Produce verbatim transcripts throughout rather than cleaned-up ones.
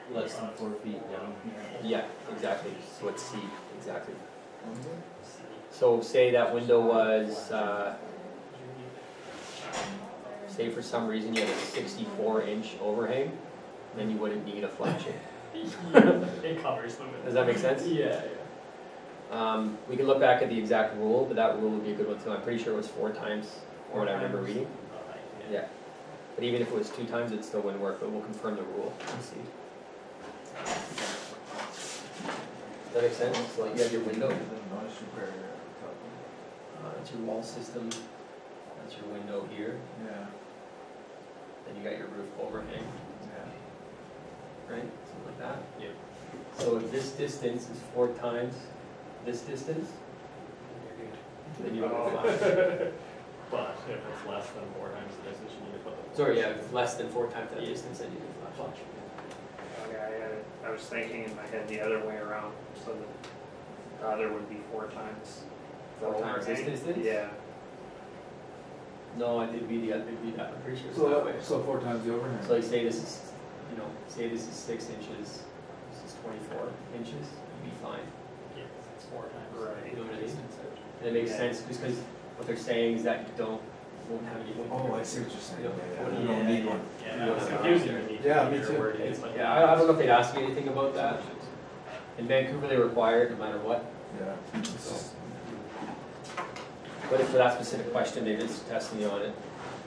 less than four feet down. Yeah, exactly, so it's C, exactly. So say that window was, uh, say for some reason you had a sixty-four inch overhang, then you wouldn't need a flashing. It covers them. Does that make sense? Yeah, yeah. Um, we can look back at the exact rule, but that rule would be a good one too. I'm pretty sure it was four times, or what I remember reading. Alright, Yeah. But even if it was two times, it still wouldn't work, but we'll confirm the rule and see. Does that make sense? So like you have your window, uh, that's your wall system, that's your window here, Yeah, then you got your roof overhang, yeah. right? Something like that. Yep. So if this distance is four times this distance, then you don't have a flash. But if it's less than four times the distance, you need to put the. Sorry, yeah, if it's less than four times that distance, then you can flash. Okay, I, had it- I was thinking in my head the other way around, so that the other would be four times. the Four times this overhang. distance? Yeah, No, it'd be the, it'd be that, I'm pretty sure it's So, that way. that- so four times the overhang. So like say this is, you know, say this is six inches, this is twenty-four inches, you'd be fine. Yeah, it's four times. Right. You know what I mean? And it makes Yeah. sense because what they're saying is that you don't, won't have any. Oh, I see what you're saying. You Yeah, don't- yeah. You don't need one. Yeah, You that don't was have- confusing. You need to Yeah, keep me your too. wording, It's- but Yeah, I, I don't know if they'd ask you anything about that. In Vancouver, they require it no matter what. Yeah. It's just- But if for that specific question, they're just testing you on it.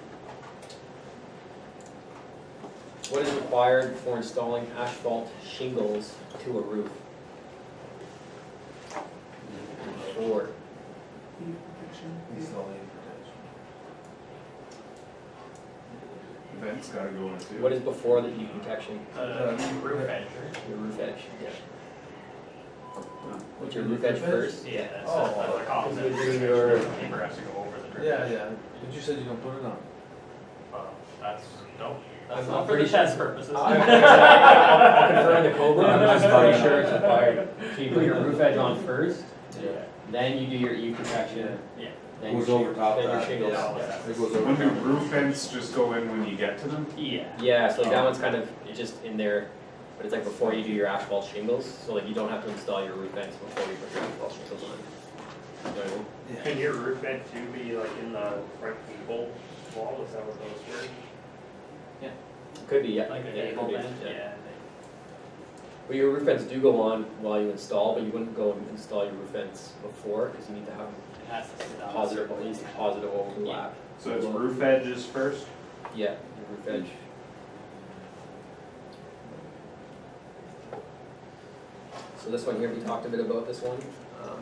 What is required for installing asphalt shingles to a roof? Four. Installing Vent's gotta go in too. What is before the heat protection? Uh, roof edge, right? Your roof edge, yeah. What's your roof edge first? Yeah, that's, Oh, that's like opposite. because you do your- Paper has to go over the drip. Yeah, yeah, but you said you don't put it on. Uh, that's, no, that's I'm not for pretty the sure- test purposes. I'll I'll confirm the Cobra, I'm just pretty sure it's required. So you put your roof edge on first, Yeah, then you do your E protection, yeah. then your Goes over shingles, top then of your that, shingles. yeah. Yeah. It goes When over. do roof vents just go in when you get to them? Yeah. Yeah, so like that one's kind of, it's just in there, but it's like before you do your asphalt shingles, so like you don't have to install your roof vents before you put your asphalt shingles on. You know what I mean? Yeah. can your roof vent too be like in the front gable wall, is that what those were? Could be, yeah. Like a Yeah, it gable could be, vent, yeah. yeah. Well, your roof vents do go on while you install, but you wouldn't go and install your roof vents before, because you need to have It has to sit down. positive, at least positive overlap. So it's roof edges first? Yeah, your roof edge. So this one here, we talked a bit about this one. Um,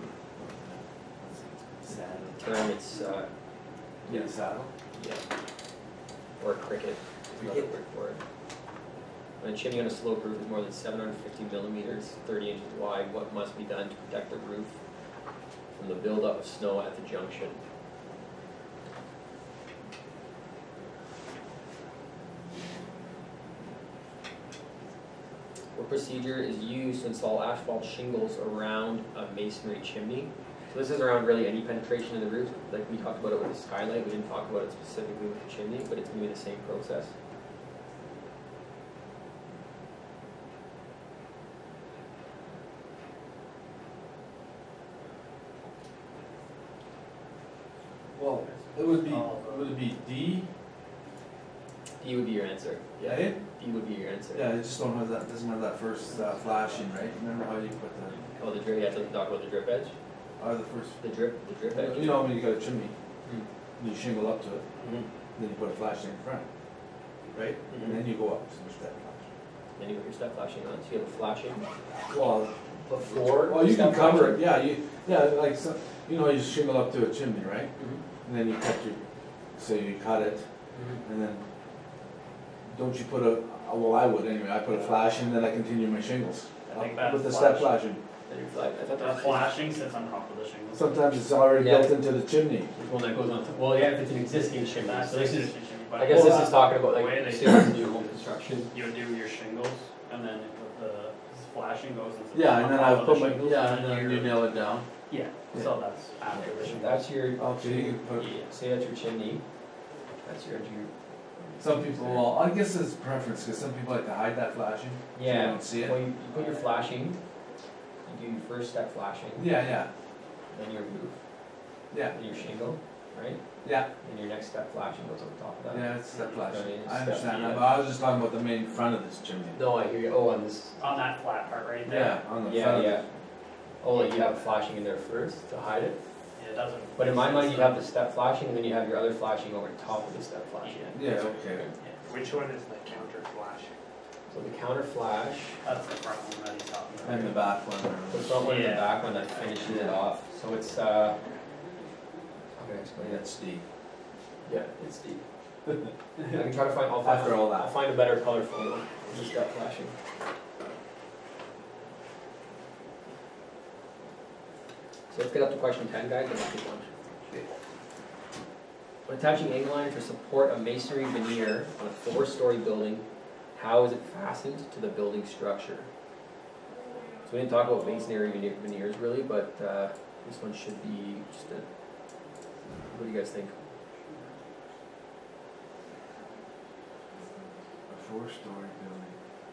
term, it's, uh, Get a saddle. yeah, or cricket, is another word for it. When a chimney on a slope roof is more than seven hundred fifty millimeters, thirty inches wide, what must be done to protect the roof from the buildup of snow at the junction? What procedure is used to install asphalt shingles around a masonry chimney? So this is around really any penetration of the roof. Like we talked about it with the skylight, we didn't talk about it specifically with the chimney, but it's gonna be the same process. Well, it would be, would it be D? D would be your answer. Yeah, A? D would be your answer. Yeah, it just don't have that, doesn't have that first uh, flashing, right? Remember how you put the, Oh, the drip, yeah, it doesn't talk about the drip edge. or the first, The drip, the drip edge. you know when you got a chimney, Mm. you shingle up to it, Mhm. then you put a flashing in front, right? And then you go up to the step flash. Then you put your step flashing on, so you have a flashing Well, before. well, you can step cover it, flashing. yeah, you, yeah, like, so, you know, you shingle up to a chimney, right? Mhm. And then you cut your, so you cut it, Mhm. and then, don't you put a, well, I would anyway, I put a flashing, then I continue my shingles. I think Up that's With the step flash. flashing. Then your flag, I thought The that was flashing sits on top of the shingles. Sometimes it's already Yeah. built into the chimney. There's one that goes on, top. Well, yeah, if it's an existing chimney, That's so this is, existing chimney, but I guess this Well, is talking about the like, way they- say it's new home construction. you would do your shingles, and then if the flashing goes into. Yeah, and then I on top put of my, the shingles, yeah, and then you're- you nail it down. Yeah, so that's after the shingles. That's your, Okay, you can put, yeah, say that's your chimney, that's your, your Some people, well, I guess it's preference, cause some people like to hide that flashing. so you Yeah, don't see it. well, you you put your flashing, you do your first step flashing, Yeah, yeah, then your roof, yeah, then your shingle, right? yeah, And your next step flashing goes on top of that. yeah, it's that I flashing, mean, it's I understand step- that, but I was just talking about the main front of this chimney. No, I hear you, oh, on this, On that flat part right there. Yeah, on the yeah, front of yeah. it. Oh, like you have flashing in there first to hide it? Yeah, it doesn't. But in my make mind, sense you have the step flashing, and then you have your other flashing over top of the step flashing. Yeah, okay. Which one is the counter flashing? So the counter flash, That's the front one that he's talking about. And the back one. the front one and the Yeah. back one that finishes it off, so it's, uh, how can I explain that? That's deep. Yeah, it's deep. I can try to find, I'll find, After all I'll that. find a better color for you, for the step flashing. So let's get up to question ten, guys, and let's keep on. When attaching angle iron to support a masonry veneer on a four-story building, how is it fastened to the building structure? So we didn't talk about masonry veneer- veneers really, but uh, this one should be just a, what do you guys think? A four-story building.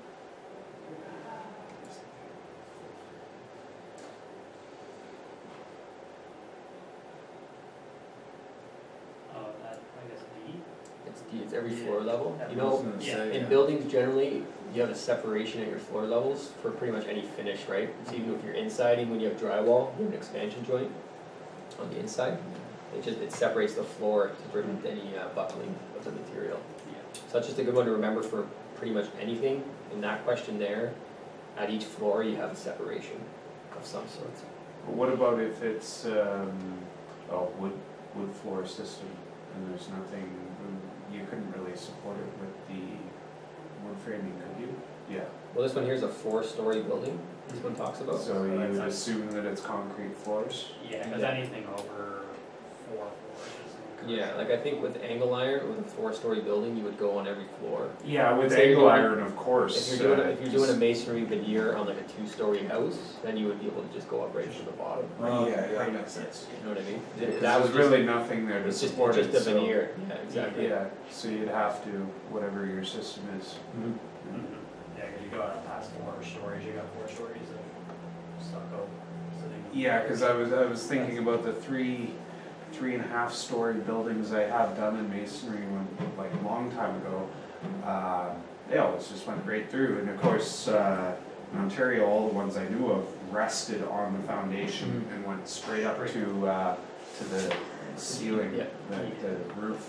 Oh, that, I guess D. It's, D- it's every floor Yeah. level, you I was know, gonna yeah, say, in yeah. buildings generally, you have a separation at your floor levels for pretty much any finish, right? So even if you're insiding, when you have drywall, you have an expansion joint on the inside. It just, it separates the floor to prevent any uh, buckling of the material. Yeah. So that's just a good one to remember for pretty much anything. In that question there, at each floor, you have a separation of some sort. But what about if it's, um, a wood, wood floor system and there's nothing, you couldn't really support it with the wood framing, could you? Yeah, Well, this one here is a four-story building, this one talks about. so you that's would like- assume that it's concrete floors? Yeah, cause Yeah. anything over four floors is. Yeah, like I think with angle iron, with a four-story building, you would go on every floor. Yeah, with Say you're angle doing- iron, of course. If you're doing, uh, if you're doing a masonry veneer on like a two-story house, then you would be able to just go up right to the bottom. Oh, yeah, yeah, that makes sense. You know what I mean? Yeah, 'cause That there's would just- really nothing there to It's just, support it, just a so- veneer, yeah, exactly. Yeah, so you'd have to, whatever your system is. Mhm. Mhm. Yeah, cause you go out past four stories, you got four stories of stucco sitting. Yeah, cause I was, I was thinking about the three, three and a half story buildings I have done in masonry when, like, a long time ago. Uh, they always just went right through, and of course, uh, in Ontario, all the ones I knew of rested on the foundation and went straight up to, uh, to the ceiling, Yeah. the, the roof.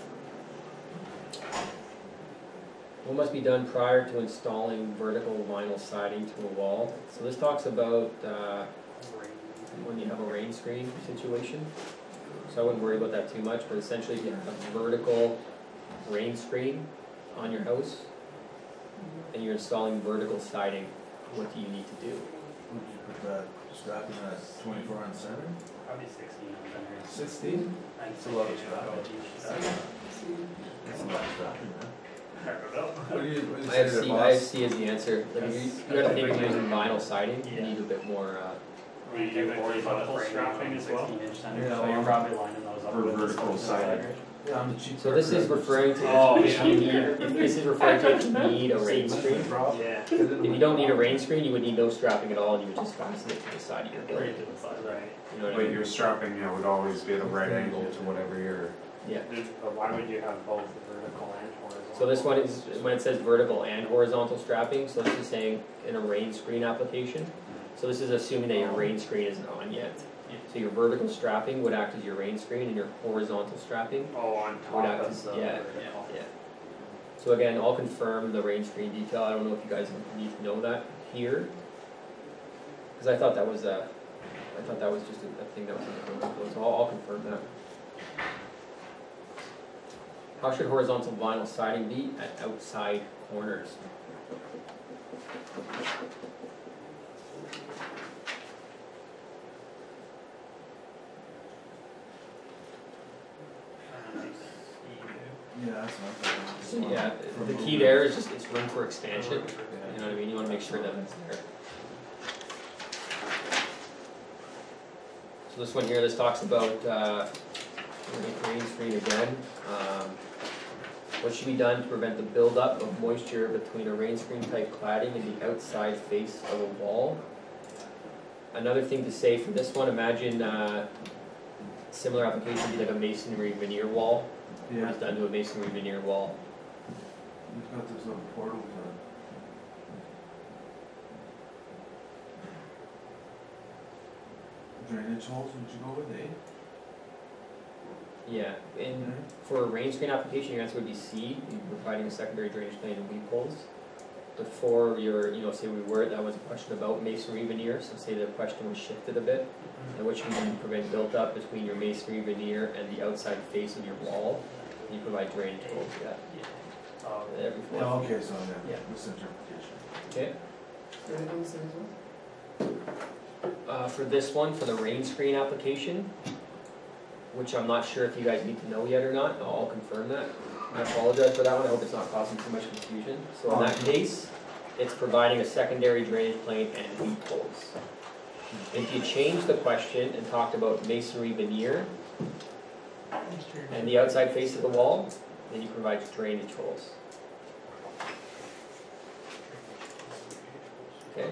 What must be done prior to installing vertical vinyl siding to a wall? So this talks about, uh, when you have a rain screen situation. So I wouldn't worry about that too much, but essentially if you have a vertical rain screen on your house and you're installing vertical siding, what do you need to do? Would you put that strap in that twenty-four on center? Probably sixteen on there. Sixteen? I think It's a lot of sixteen strap. on each side. That's a lot of strapping, man. I don't know. What do you, what do you I say have to the C, boss? I have C as the answer. Like if you, That's- you gotta that's think if a you're big using vinyl siding, you Yeah. need a bit more, uh, We You do would forty do foot double framing strapping on as well? sixteen inch center, Yeah, so well, you're probably lining those up for with the vertical stone siding. stagger. Yeah, I'm the cheap. so this is referring to Oh, if you need, yeah. if this is referring to if you need a rain screen. Yeah, If you don't need a rain screen, you would need no strapping at all, and you would just fasten it to the side of your building. Right to the side. right. You know what I But mean? your strapping, you know, would always be at a right angle to whatever your, Yeah. There's- But why would you have both vertical and horizontal? So this one is, when it says vertical and horizontal strapping, so this is saying in a rain screen application. So this is assuming that your rain screen isn't on yet. Yeah. So your vertical strapping would act as your rain screen, and your horizontal strapping Oh, on would top act of as, the yeah, vertical. yeah. So again, I'll confirm the rain screen detail, I don't know if you guys need to know that here. Cause I thought that was a, I thought that was just a, a thing that was in the code, so I'll, I'll confirm that. How should horizontal vinyl siding be at outside corners? Uh, C Yeah, that's what I'm So thinking. yeah, For the key movement. there is just, it's room for expansion, you know what I mean, you wanna make sure that it's there. So this one here, this talks about, uh, rain screen again, um, What should be done to prevent the buildup of moisture between a rain screen type cladding and the outside face of a wall? Another thing to say for this one, imagine uh, similar application would be like a masonry veneer wall. What Yeah, is done to a masonry veneer wall? you've got those little portals on. Drainage holes, would you go with, eh? Yeah, and for a rain screen application, your answer would be C, you're providing a secondary drainage plane and weep holes. But for your, you know, say we were, that was a question about masonry veneer, so say the question was shifted a bit. And what should we do to prevent build-up between your masonry veneer and the outside face of your wall? You provide drainage holes, yeah. Um, Every four Oh, feet. okay, so yeah, Yeah. misinterpretation. Okay. Uh, for this one, for the rain screen application, which I'm not sure if you guys need to know yet or not, I'll confirm that. I apologize for that one, I hope it's not causing too much confusion. So in that case, it's providing a secondary drainage plane and weep holes. If you change the question and talked about masonry veneer and the outside face of the wall, then you provide drainage holes. Okay?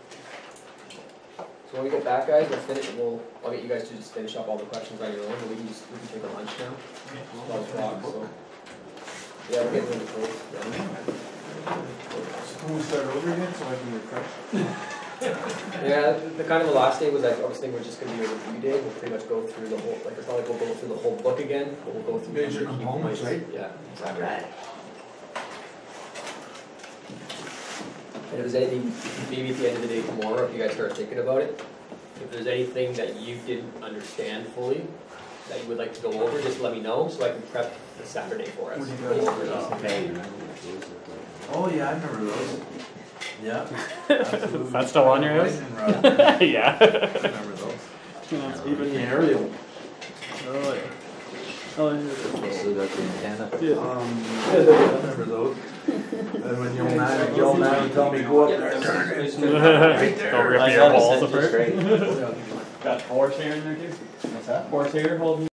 So when we get back, guys, we'll finish, we'll, I'll get you guys to just finish up all the questions on your own, but we can just, we can take a lunch now. It's twelve o'clock, so. Yeah, we'll get into the close, yeah. So can we start over again so I can refresh? Yeah, the, the kind of the last day was like, I was thinking we're just gonna be a review day, we'll pretty much go through the whole, like, it's not like we'll go through the whole book again, but we'll go through. Major some of the key components, points. right? Yeah, exactly. And if there's anything, maybe at the end of the day tomorrow, if you guys start thinking about it, if there's anything that you didn't understand fully, that you would like to go over, just let me know, so I can prep the Saturday for us. What do you guys- Go over those. Oh, yeah, I remember those. Yeah. Absolutely. That's still on your house? Lightning rod. Yeah. I remember those. Even aerial. Oh, yeah. Oh, yeah. So that's the antenna. Yeah. Um, I remember those. And when your man, your man would tell me, go up there and turn it. Right there. Go rip I your noticed balls it, just apart. right. Got horsehair in there too? What's that? Horsehair holding